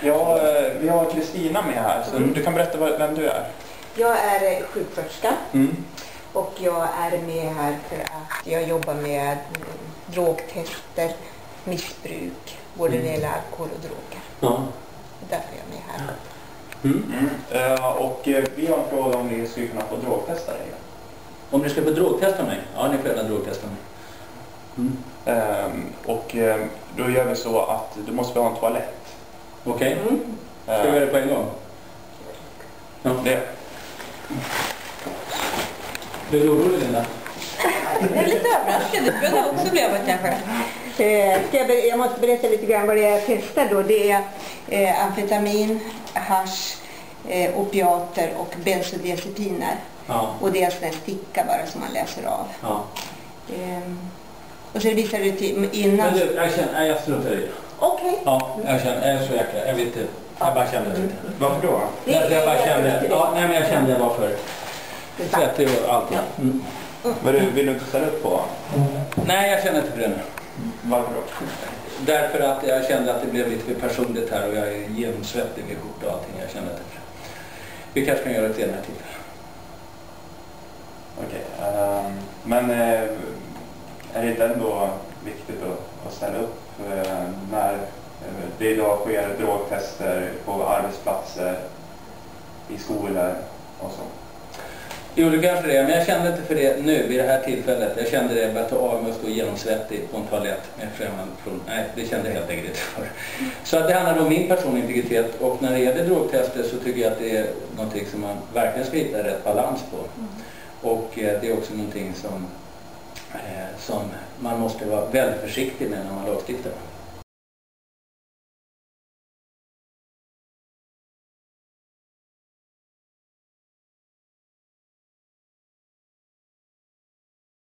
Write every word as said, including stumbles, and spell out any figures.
Ja, vi har Kristina med här, så mm. du kan berätta vem du är. Jag är sjuksköterska mm. och jag är med här för att jag jobbar med drogtester, missbruk, både när det gäller alkohol och droger. Ja. Därför är jag med här. Mm. Mm. Uh, och uh, vi har en fråga om ni skulle kunna få drogtesta dig. Om ni ska få drogtesta mig? Ja, ni får gärna drogtesta mig. Mm. Um, och um, då gör vi så att du måste ha en toalett. Okej. Okay. Mm. Ska vi göra det på en gång? Ja. Det. Blir du orolig, Linda? Jag är lite överraskad. Det kunde också bli av kanske. Eh, ska jag, jag måste berätta lite grann vad det är jag testar då. Det är eh, amfetamin, hasch, eh, opiater och bensodiazepiner. Ja. Och det är en sån här sticka bara som man läser av. Ja. Eh, och så visar det till innan. Men du, jag känner, nej, jag struntar i det. Okej. Okay. Ja, jag känner, jag är så jäkla, jag vet inte. Jag bara kände det. Varför då? Därför jag bara kände, ja, nej men jag kände jag var för svettig och allt. Ja. Mm. Men du, vill du inte ställa upp på? Nej, jag känner inte för det nu. Varför då? Därför att jag kände att det blev lite för personligt här och jag är genomsvettig vid skjorta och allting. Jag kände att det... Vi kanske kan göra det senare till. Okej, okay, um, men uh, är det inte ändå viktigt att, att ställa upp uh, när uh, det idag sker drogtester på arbetsplatser, i skolor och så? Jo, det kanske det är, men jag kände inte för det nu vid det här tillfället. Jag kände det bara att ta av mig och stå genomsvettig på en toalett med främmande person. Nej, det kände jag helt enkelt för. Så att det handlar om min personliga integritet, och när det gäller drogtester så tycker jag att det är någonting som man verkligen ska hitta rätt balans på. Mm. Och eh, det är också någonting som, eh, som man måste vara väldigt försiktig med när man lagstiftar.